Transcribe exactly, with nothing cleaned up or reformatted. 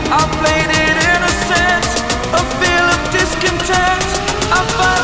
I played it innocent, a feel of discontent. I